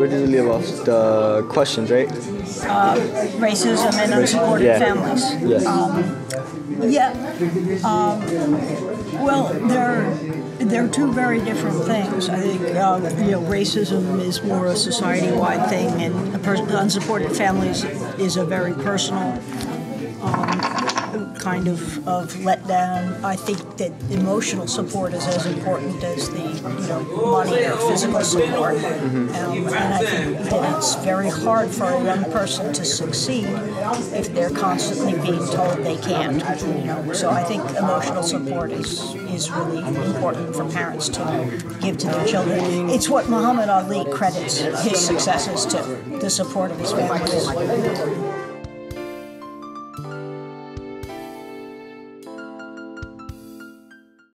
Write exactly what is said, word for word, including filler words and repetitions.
originally about the questions, right? Uh, racism and unsupported yeah. families. Yes. Um, yeah. Um, well, they're they're two very different things. I think uh, you know racism is more a society-wide thing, and a per- unsupported families is a very personal um, kind of of letdown. I think that emotional support is as important as the you know money or physical support, mm-hmm. um, and I think that it's very hard for a young person to succeed if they're constantly being told they can't. You know, so I think emotional support is is really important for parents to give to their children. It's what Muhammad Ali credits his successes to, the support of his family.